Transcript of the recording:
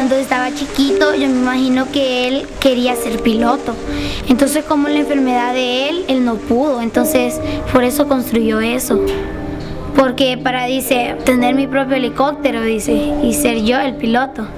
cuando estaba chiquito, yo me imagino que él quería ser piloto. Entonces, como la enfermedad de él no pudo. Entonces, por eso construyó eso. Porque para, dice, tener mi propio helicóptero, dice, y ser yo el piloto.